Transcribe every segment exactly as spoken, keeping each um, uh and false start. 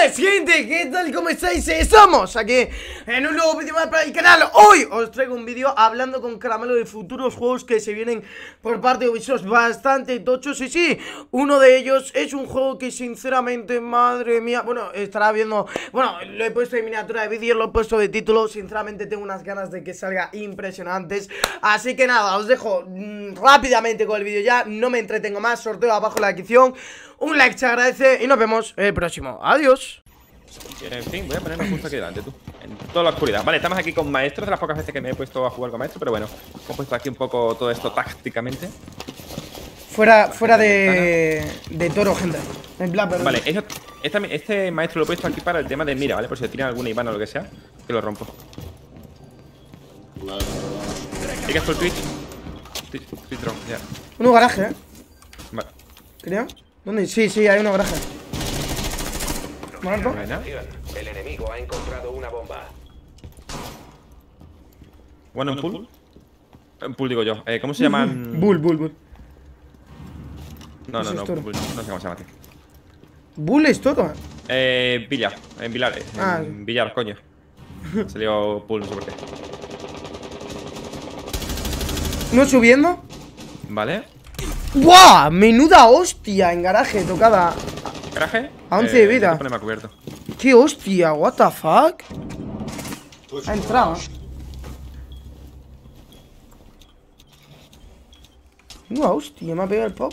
Buenas gente, ¿qué tal? ¿Cómo estáis? Estamos aquí en un nuevo vídeo más para el canal. Hoy os traigo un vídeo hablando con Caramelo de futuros juegos que se vienen por parte de Ubisoft bastante tochos. Y sí, uno de ellos es un juego que sinceramente, madre mía, bueno, estará viendo, bueno, lo he puesto en miniatura de vídeo, lo he puesto de título. Sinceramente tengo unas ganas de que salga impresionantes. Así que nada, os dejo mmm, rápidamente con el vídeo ya, no me entretengo más. Sorteo abajo en la descripción, un like se agradece y nos vemos el próximo. Adiós. En fin, voy a ponerme justo aquí delante, tú, en toda la oscuridad. Vale, estamos aquí con maestros, de las pocas veces que me he puesto a jugar con maestros. Pero bueno, hemos puesto aquí un poco todo esto tácticamente. Fuera, fuera de, de toro, gente. En plan, pero vale, eso, esta, este maestro lo he puesto aquí para el tema de mira, ¿vale? Por si le tiran alguna Ivana o lo que sea, que lo rompo. ¿Qué es por Twitch? Twitch, Twitch drone, ya. Uno garaje, ¿eh? Vale. ¿Creo? ¿Dónde? Sí, sí, hay uno garaje. ¿Muerto? El enemigo ha encontrado una bomba. Bueno, en pool. En pool digo yo. Eh, ¿Cómo se llaman? Bull, bull, bull. No, no, no, es bull. No sé cómo se llama, tío. Bull es todo. Eh, Villar. En Villar. En Ah. Villar, coño. Salió pool, no sé por qué. ¿No subiendo? Vale. ¡Buah! Menuda hostia en garaje, tocada. ¿Garaje? A once de vida. Ponerme a cubierto. ¡Qué hostia! ¿What the fuck? Ha entrado. Una hostia, me ha pegado el pop.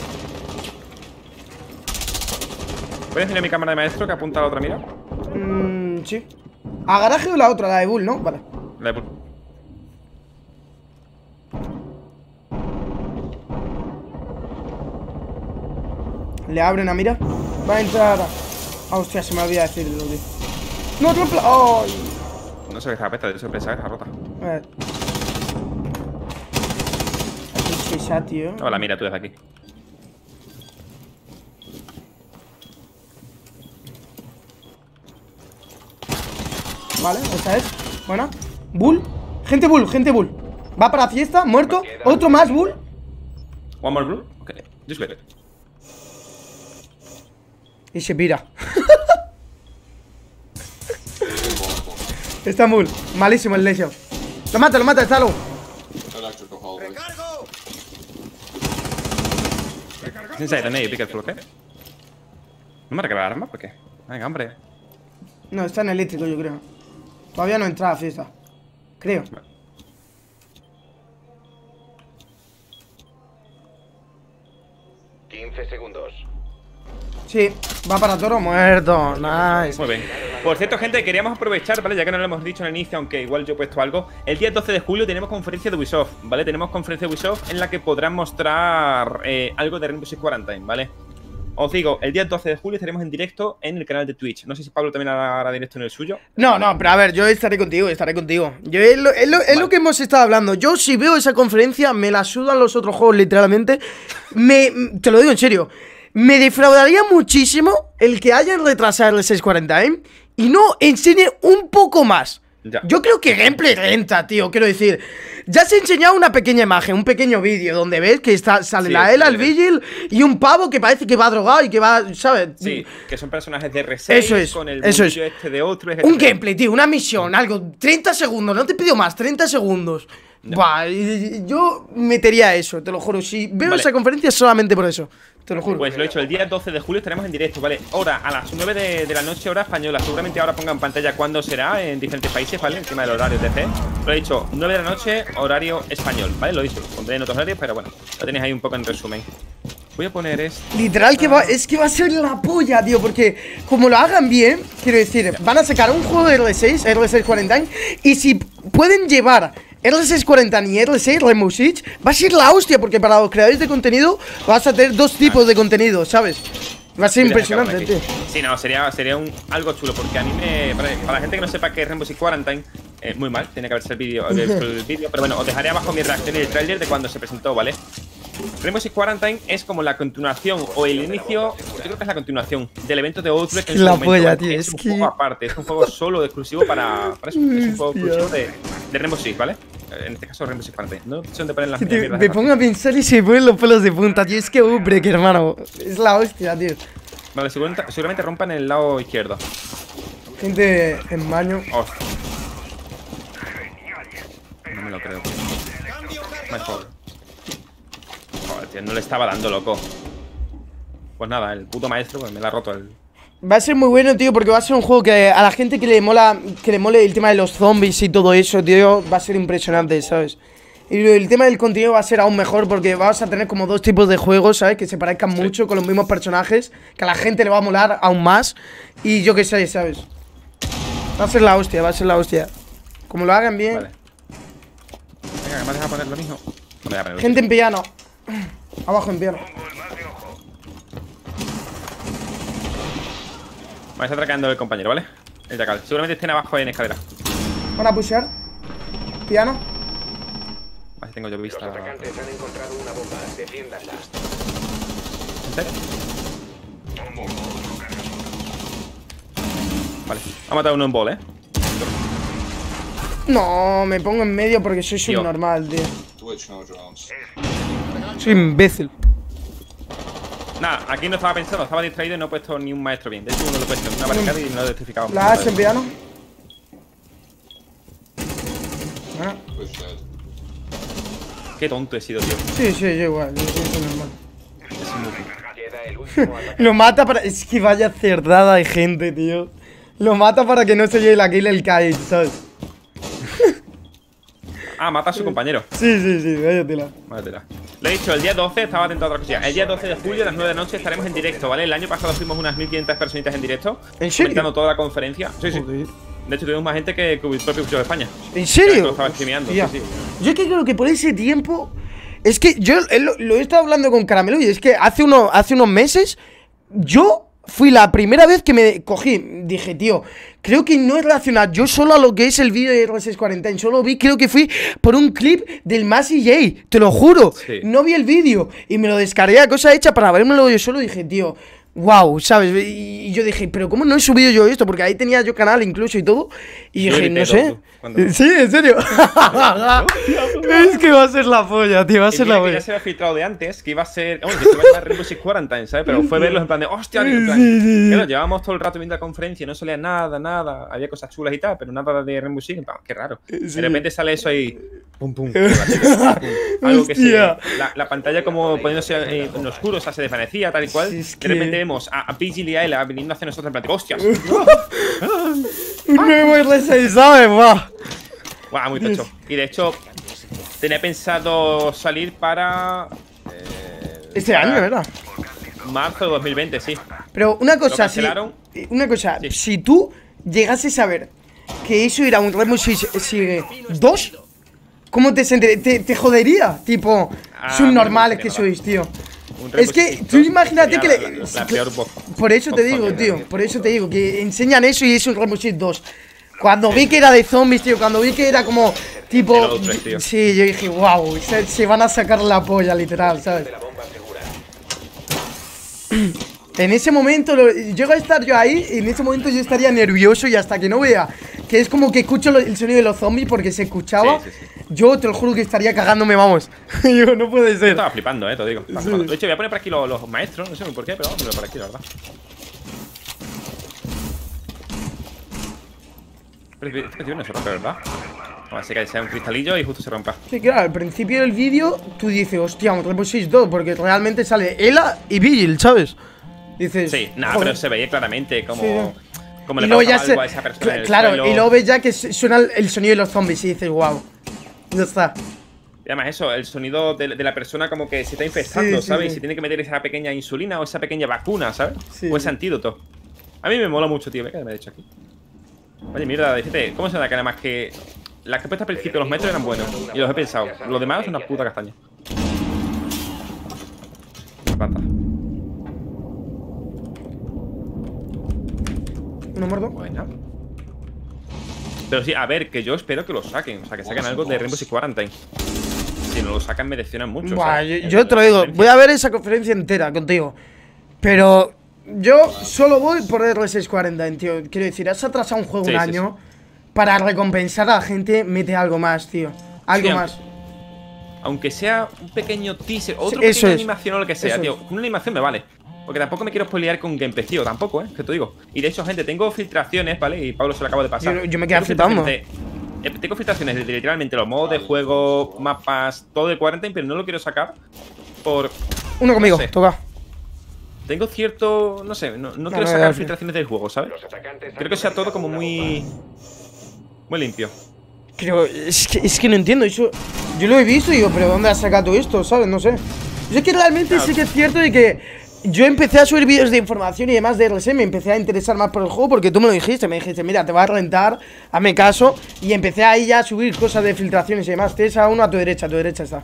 ¿Puedes enseñar mi cámara de maestro que apunta a la otra mira? Mmm, sí. ¿A garaje o la otra? La de Bull, ¿no? Vale. La de pool. Le abren a mira. Va a entrar. Ah, hostia, se me olvidó decirlo, tío. ¡No, tropla! ¡Ay! No sé qué está pesta, de sorpresa, está rota. A ver. Aquí es esa, tío. No, la mira tú desde aquí. Vale, esa es. Buena. Bull. Gente Bull, gente Bull. Va para fiesta, muerto. Otro más Bull. One more blue. Ok, just wait. Y se pira. Está Bull. Malísimo el Lesion. Lo mata, lo mata, está low. Inside, no, pick it full, ¿ok? ¿No me recarga el arma? ¿Por qué? Venga, hombre. No, está en eléctrico, yo creo. Todavía no entra a la fiesta. Creo. Vale. quince segundos. Sí, va para toro, muerto. Nice. Muy bien. Por cierto, gente, queríamos aprovechar, ¿vale? Ya que no lo hemos dicho en el inicio, aunque igual yo he puesto algo. El día doce de julio tenemos conferencia de Ubisoft, ¿vale? Tenemos conferencia de Ubisoft en la que podrán mostrar eh, algo de Rainbow Six Quarantine, ¿vale? Os digo, el día doce de julio estaremos en directo en el canal de Twitch. No sé si Pablo también hará directo en el suyo. No, no, pero a ver, yo estaré contigo, estaré contigo. Yo es lo, es lo, es Vale. lo que hemos estado hablando. Yo si veo esa conferencia, me la sudan los otros juegos, literalmente. Me, te lo digo en serio. Me defraudaría muchísimo el que hayan retrasado el seis cuarenta, ¿eh? Y no enseñe un poco más. Ya. Yo creo que gameplay renta, tío. Quiero decir, ya se ha enseñado una pequeña imagen, un pequeño vídeo donde ves que está, sale Sí, la Ela, sí, el sí. Vigil y un pavo que parece que va drogado y que va, ¿sabes? Sí, que son personajes de R seis. Eso es, con el eso es. mundillo este de otro. Un gameplay, tío, una misión, algo, treinta segundos, no te pido más, treinta segundos. No. Buah, y- y- yo metería eso, te lo juro. Si veo Vale. esa conferencia solamente por eso, te lo juro. Pues lo he hecho, el día doce de julio estaremos en directo, ¿vale? Hora a las nueve de, de la noche, hora española. Seguramente ahora ponga en pantalla cuándo será en diferentes países, ¿vale? El tema del horario T C. Lo he dicho, nueve de la noche, horario español, ¿vale? Lo he dicho, pondré en otros horarios, pero bueno, lo tenéis ahí un poco en resumen. Voy a poner esto. Literal que va, es que va a ser la polla, tío, porque como lo hagan bien, quiero decir, van a sacar un juego de R seis, R seis cuarenta, y si pueden llevar R seis cuarenta y R seis Rainbow Six, va a ser la hostia, porque para los creadores de contenido vas a tener dos tipos de contenido, ¿sabes? Va a ser Mira, impresionante, aquí. tío. Sí, no, sería, sería un, algo chulo, porque a mí me. Para, para la gente que no sepa que es Rainbow Six Quarantine, eh, muy mal, tiene que haberse el vídeo, el, el vídeo, pero bueno, os dejaré abajo mi reacción y el trailer de cuando se presentó, ¿vale? Rainbow Six Quarantine es como la continuación o el inicio, yo creo que es la continuación del evento de Outbreak. Es la polla, tío, es es un que- juego aparte, es un juego solo exclusivo para, para eso, es un juego Hostia. exclusivo de, de Rainbow Six, ¿vale? En este caso Rainbow Six Quarantine, no son de poner las Que te- mierdas me de pongo a pensar y se ponen los pelos de punta, tío. Es que Outbreak, hermano. Es la hostia, tío. Vale, seguramente, seguramente rompan el lado izquierdo. Gente en baño. Hostia. No me lo creo. Mejor. Joder, tío, no le estaba dando, loco. Pues nada, el puto maestro pues me la ha roto el... Va a ser muy bueno, tío, porque va a ser un juego que a la gente que le mola, que le mole el tema de los zombies y todo eso, tío, va a ser impresionante, ¿sabes? Y el tema del contenido va a ser aún mejor porque vas a tener como dos tipos de juegos, ¿sabes? Que se parezcan sí. mucho con los mismos personajes, que a la gente le va a molar aún más. Y yo qué sé, ¿sabes? Va a ser la hostia, va a ser la hostia. Como lo hagan bien. Vale. Venga, que me has dejado poner lo mismo. No me gente en piano. Abajo en piano. Vale, está atracando el compañero, ¿vale? El Jackal. Seguramente estén abajo en escalera. Van a pushear. Piano. Vale, tengo yo vista. Los atacantes han encontrado una bomba. Defiéndanla. ¿En serio? Vale, ha matado uno en ball, ¿eh? No, me pongo en medio porque soy subnormal, tío. Soy imbécil. Nada, aquí no estaba pensando, estaba distraído y no he puesto ni un maestro bien. De hecho, uno lo he puesto en una barricada y no lo he electrificado. La H en piano. Ah. Qué tonto he sido, tío. Sí, sí, yo igual, yo soy normal. Es muy... Lo mata para... Es que vaya cerdada de gente, tío. Lo mata para que no se lleve la kill el Kyle, ¿sabes? Ah, mata a su compañero. Sí, sí, sí, váyatela. Váyatela. Lo he dicho, el día doce, estaba atento a otra cosilla. El día doce de julio, a las nueve de la noche, estaremos en directo, ¿vale? El año pasado fuimos unas mil quinientas personitas en directo. ¿En serio? Comentando toda la conferencia. Sí, sí. Joder. De hecho, tuvimos más gente que el propio Ubisoft de España. ¿En serio? Lo estaba streameando, sí, sí. Yo es que creo que por ese tiempo... Es que yo lo, lo he estado hablando con Caramelo y es que hace, uno, hace unos meses yo... Fui la primera vez que me cogí, dije, tío, creo que no es relacionado yo solo a lo que es el vídeo de R seiscientos cuarenta. Solo vi, creo que fui por un clip del Massey J, te lo juro. Sí. No vi el vídeo y me lo descargué a cosa hecha para vérmelo yo solo. Dije, tío, wow, ¿sabes? Y yo dije, pero ¿cómo no he subido yo esto? Porque ahí tenía yo canal incluso y todo. Y yo dije, no sé. Cuando... Sí, en serio. Es que va a ser la polla, tío, va a ser la polla. Ya se había filtrado de antes que iba a ser. Bueno, que se iba a llamar Rainbow Six Quarantine, ¿sabes? Pero fue verlos en plan de, hostia, tío, en plan. Sí, sí. Claro, llevábamos todo el rato viendo la conferencia, no salía nada, nada. Había cosas chulas y tal, pero nada de Rainbow Six. Qué raro. Sí. De repente sale eso ahí. Pum, pum. pum algo que se. La, la pantalla como poniéndose eh, en oscuro, o sea, se desvanecía, tal y cual. Sí, es que... De repente vemos a, a Vigil y a Ela viniendo hacia nosotros en plan de, hostias. Un nuevo R seis, ¿sabes? Guau. Guau, muy tocho. Y de hecho, tenía pensado salir para. Eh, este para año, ¿verdad? Marzo de dos mil veinte, sí. Pero una cosa, si, una cosa, sí. Si tú llegases a ver que eso era un Rainbow Six dos, ¿cómo te sentirías? ¿Te, te jodería? Tipo, ah, subnormales que sois, tío. Es que tú imagínate que. La, la, la peor voz. Por eso te digo, tío. Por eso te digo que enseñan eso y es un Rainbow Six dos. Cuando vi que era de zombies, tío, cuando vi que era como tipo... tres, sí, yo dije, wow, se, se van a sacar la polla, literal, ¿sabes? En ese momento, lo, llego a estar yo ahí, en ese momento yo estaría nervioso y hasta que no vea que es como que escucho lo, el sonido de los zombies porque se escuchaba, sí, sí, sí. Yo te lo juro que estaría cagándome, vamos. Yo, no puede ser. Yo estaba flipando, eh, te digo. Sí. De hecho, voy a poner por aquí los, los maestros, no sé por qué, pero vamos a poner por aquí, la verdad. Pero este tío no se rompe, ¿verdad? Vamos a ver que sea un cristalillo y justo se rompa. Sí, claro, al principio del vídeo tú dices, hostia, un Rainbow Six dos, porque realmente sale Ela y Vigil, ¿sabes? Dices. Sí, nada, pero se veía claramente como. Sí. Como le pasa algo se, a esa persona. Cl claro, suelo. Y luego ves ya que suena el sonido de los zombies y dices, wow. Ya está. Y además, eso, el sonido de, de la persona como que se está infectando, sí, ¿sabes? Sí, sí. Y se tiene que meter esa pequeña insulina o esa pequeña vacuna, ¿sabes? Sí, o ese antídoto. A mí me mola mucho, tío. Venga, me he hecho aquí. Oye, mierda, fíjate, ¿cómo se da que nada más que las que he puesto al principio, los metros eran buenos? Y los he pensado. Los demás son una puta castaña. Pata. ¿Uno muerto? Bueno. Pero sí, a ver, que yo espero que lo saquen. O sea, que saquen algo de Rainbow Six Quarantine. Si no lo sacan, me decepcionan mucho. Buah, o sea, yo, yo te lo digo, voy a ver esa conferencia entera contigo. Pero yo solo voy por R seiscientos cuarenta, tío. Quiero decir, has atrasado un juego sí, un sí, año. Sí. Para recompensar a la gente, mete algo más, tío. Algo sí, más. Aunque sea un pequeño teaser, otra pequeña animación o lo que sea, tío. Una animación me vale. Porque tampoco me quiero spoilear con gameplay, tío, tampoco, ¿eh? Que te digo. Y de hecho, gente, tengo filtraciones, ¿vale? Y Pablo se lo acabo de pasar. Yo, yo me quedé Tengo flipando. filtraciones de- eh, Tengo filtraciones de literalmente los modos de juego, mapas, todo de Quarantine, pero no lo quiero sacar por... Uno conmigo, no sé. toca. Tengo cierto... No sé, no, no No, quiero no, sacar no, filtraciones del juego, ¿sabes? Los atacantes Creo han que sea todo como localizado una muy... bomba. Muy limpio. Pero es que, es que no entiendo eso. Yo lo he visto y digo, pero ¿dónde has sacado esto? ¿Sabes? No sé. Yo es que realmente Claro. sí que es cierto de que yo empecé a subir vídeos de información y demás de R S, me empecé a interesar más por el juego porque tú me lo dijiste, me dijiste, mira, te va a rentar, hazme caso. Y empecé ahí ya a subir cosas de filtraciones y demás. Tienes a uno a tu derecha, a tu derecha está.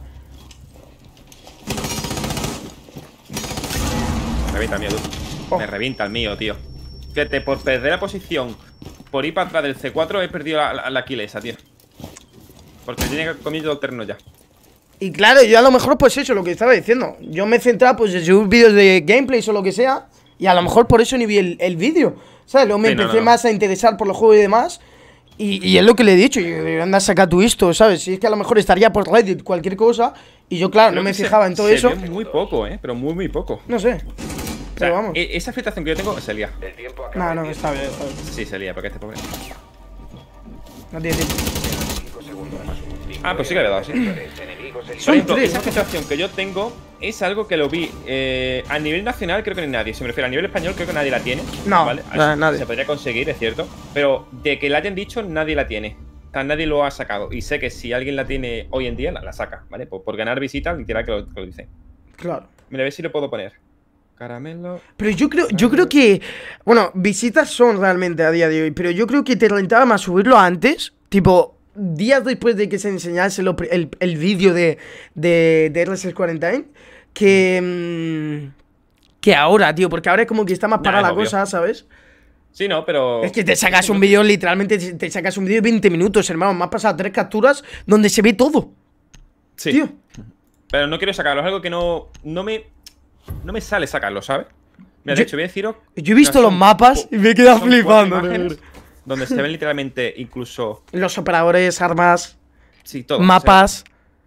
Me revienta el mío, tú. Oh. Me revienta el mío, tío. Fíjate, por perder la posición, por ir para atrás del C cuatro, he perdido la, la, la kill esa, tío. Porque tiene que comido alterno ya. Y claro, yo a lo mejor pues eso, lo que estaba diciendo. Yo me centraba pues en subir vídeos de gameplays o lo que sea. Y a lo mejor por eso ni vi el, el vídeo. ¿Sabes? Luego me Sí, no, empecé no. más a interesar por los juegos y demás. Y, y es lo que le he dicho. Y anda, saca tú esto, ¿sabes? Si es que a lo mejor estaría por Reddit cualquier cosa. Y yo, claro, Creo no me que se- fijaba en todo se eso. vio muy poco, eh. Pero muy, muy poco. No sé. O sea, Pero vamos. e- esa filtración que yo tengo se lía. El tiempo acaba No, no, en está diez bien, está bien. Sí, se lía, porque este pobre. No tiene tiempo. segundos. Ah, pues sí que le he dado, sí. Enemigos Por Son ejemplo, tres. esa filtración que yo tengo es algo que lo vi eh, a nivel nacional, creo que no hay nadie. Se me refiere a nivel español, creo que nadie la tiene. No, ¿vale? na- nadie. Se podría conseguir, es cierto. Pero de que la hayan dicho, nadie la tiene. O sea, nadie lo ha sacado. Y sé que si alguien la tiene hoy en día, la, la saca, ¿vale? Por, por ganar visitas, literal que lo, que lo dice. Claro. Mira, a ver si lo puedo poner. Caramelo. Pero yo creo, yo creo que, bueno, visitas son realmente a día de hoy, pero yo creo que te rentaba más subirlo antes, tipo, días después de que se enseñase lo pri- el, el vídeo de, de, de R S Quarantine, que, mm, que ahora, tío, porque ahora es como que está más Nah, parada es la obvio. cosa, ¿sabes? Sí, no, pero. Es que te sacas un vídeo, literalmente te te sacas un vídeo de veinte minutos, hermano, me has pasado tres capturas donde se ve todo, Sí. tío. Pero no quiero sacarlo. Es algo que no. No me. No me sale sacarlo, ¿sabes? Mira, Yo- de hecho, voy a deciros. Yo he visto Son los mapas cu- y me he quedado son cuatro flipando, de imágenes verdad. donde se ven literalmente incluso. Los operadores, armas, Sí, todo. o sea, mapas.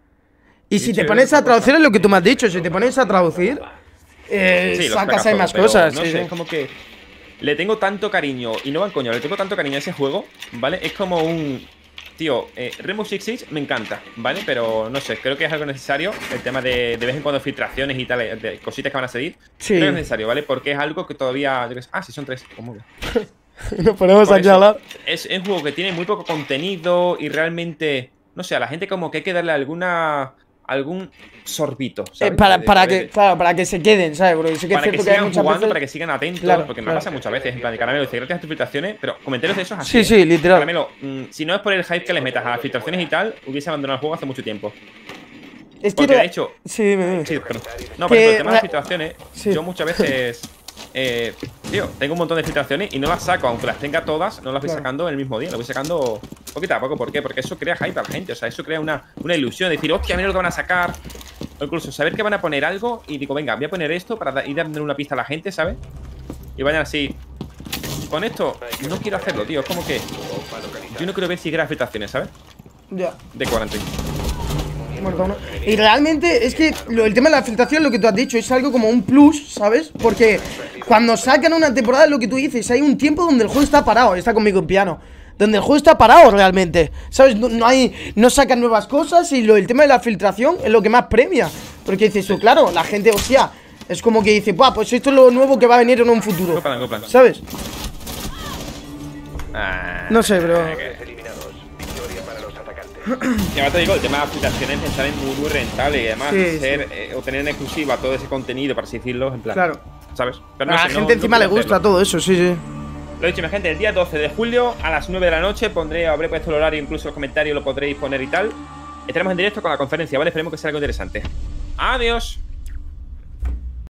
Y de si hecho, te pones otra a traducir cosa. es lo que tú me has dicho, si te pones a traducir, eh, Sí, lo sacas sacas ahí todo, más pero cosas. No sí, sé, sí. es como que le tengo tanto cariño, y no van coño, le tengo tanto cariño a ese juego, ¿vale? Es como un. Tío, eh, Rainbow Six Siege me encanta, ¿vale? Pero no sé, creo que es algo necesario. El tema de de vez en cuando filtraciones y tal, eh, de cositas que van a salir. Sí. Creo que es necesario, ¿vale? Porque es algo que todavía. yo qué sé- Ah, sí, son tres. Pues muy bien. Nos ponemos Por aquí eso, a hablar. Es, es un juego que tiene muy poco contenido y realmente. No sé, a la gente como que hay que darle alguna. Algún sorbito, Eh, ¿sabes? para, De- para de- que, de- claro, para que se queden, ¿sabes? Porque sí que es para que cierto que hay sigan muchas jugando, veces. para que sigan atentos, Claro, porque me claro. pasa muchas veces. En plan, de Caramelo dice, gracias a tus filtraciones, pero comentarios de esos así. Sí, ¿eh? sí, literal. Caramelo, mm, si no es por el hype que les metas a las filtraciones y tal, hubiese abandonado el juego hace mucho tiempo. Es que Porque era- de hecho. Sí, dime, dime. Sí, perdón. No, por Que ejemplo, el tema de las re- filtraciones, Sí. yo muchas veces. Eh, tío, tengo un montón de filtraciones y no las saco, aunque las tenga todas, no las voy Claro. sacando el mismo día, las voy sacando poquito a poco. ¿Por qué? Porque eso crea hype a la gente, o sea, eso crea una, una ilusión de decir, hostia, mira lo que van a sacar. O incluso saber que van a poner algo y digo, venga, voy a poner esto para da- ir dando una pista a la gente, ¿sabes? Y vayan así. Con esto, no quiero hacerlo, tío. Es como que yo no quiero ver siquiera las filtraciones, ¿sabes? Ya. De Quarantine. Muerto uno. Y realmente es que lo- el tema de la filtración, lo que tú has dicho, es algo como un plus, ¿sabes? Porque cuando sacan una temporada, lo que tú dices, hay un tiempo donde el juego está parado, está conmigo en piano. Donde el juego está parado realmente, ¿sabes? No, no hay, no sacan nuevas cosas y lo, el tema de la filtración es lo que más premia. Porque dices tú, claro, la gente, hostia, es como que dice, "Buah, pues esto es lo nuevo que va a venir en un futuro", Coplan, coplan. ¿sabes? Ah, No sé, pero... Tres eliminados. Victoria para los atacantes. Y ahora te digo, el tema de las aplicaciones me sale muy, muy rentable y además Sí, ser, eh, obtener en exclusiva todo ese contenido, para así decirlo, en plan. Claro. ¿Sabes? Pero A no la sé, no- gente no encima le quiero gusta hacerlo. todo eso, sí, sí. Lo he dicho, mi gente, el día doce de julio a las nueve de la noche pondré, habré puesto el horario, incluso los comentarios lo podréis poner y tal. Estaremos en directo con la conferencia, ¿vale? Esperemos que sea algo interesante. Adiós.